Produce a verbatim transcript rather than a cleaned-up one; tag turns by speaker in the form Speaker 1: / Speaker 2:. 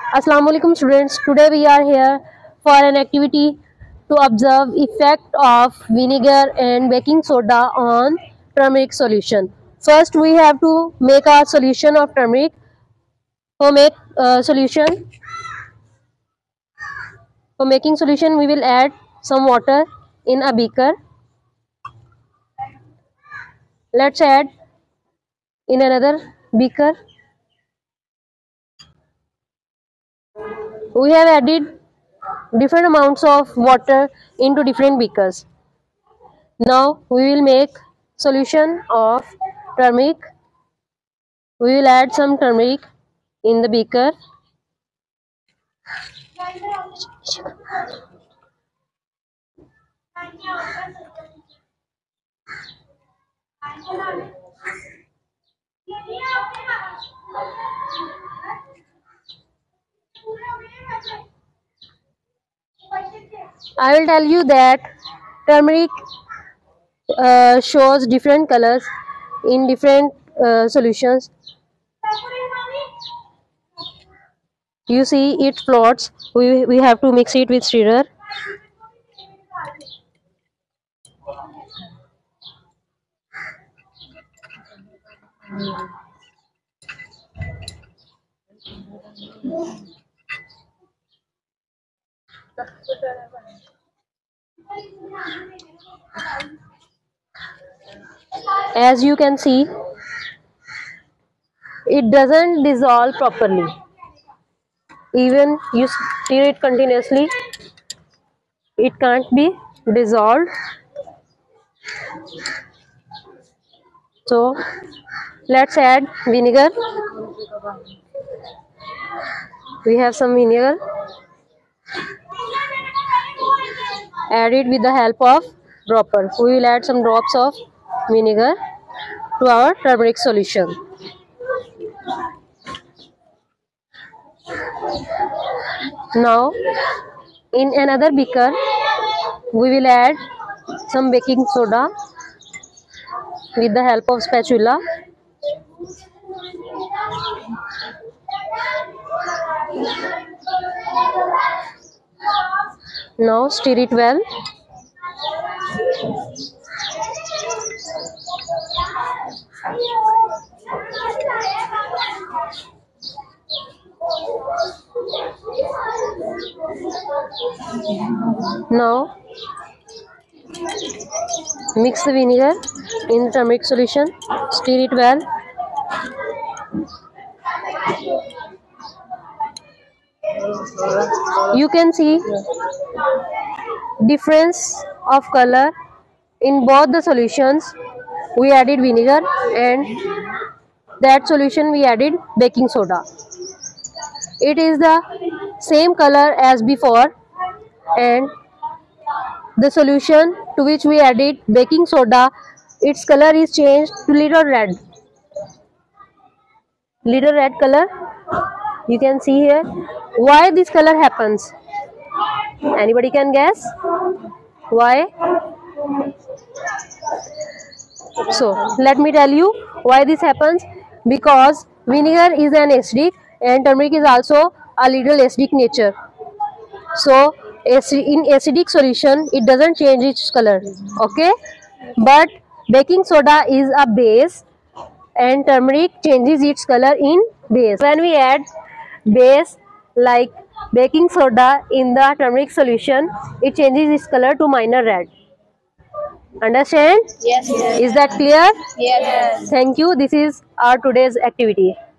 Speaker 1: Assalamualaikum students. Today we are here for an activity to observe effect of vinegar and baking soda on turmeric solution. First we have to make a solution of turmeric. For make uh, solution, for making solution we will add some water in a beaker. Let's add in another beaker. We have added different amounts of water into different beakers. Now we will make solution of turmeric. We will add some turmeric in the beaker. I will tell you that turmeric uh, shows different colors in different uh, solutions. You see it floats. We, we have to mix it with stirrer. As you can see, it doesn't dissolve properly. Even you stir it continuously, it can't be dissolved. So let's add vinegar. We have some vinegar. Add it with the help of dropper. We will add some drops of vinegar to our turmeric solution. Now in another beaker we will add some baking soda with the help of spatula. Now stir it well. Now mix the vinegar in the turmeric solution. Stir it well. You can see difference of color in both the solutions. We added vinegar and that solution we added baking soda. It is the same color as before, and the solution to which we added baking soda, its color is changed to little red. Little red color. You can see here. Why this color happens? Anybody can guess? Why? So let me tell you why this happens. Because vinegar is an acidic and turmeric is also a little acidic nature. So in acidic solution it doesn't change its color, okay? But baking soda is a base and turmeric changes its color in base. When we add base like baking soda in the turmeric solution, it changes its color to minor red. Understand?
Speaker 2: Yes.
Speaker 1: Is that clear?
Speaker 2: Yes.
Speaker 1: Thank you. This is our today's activity.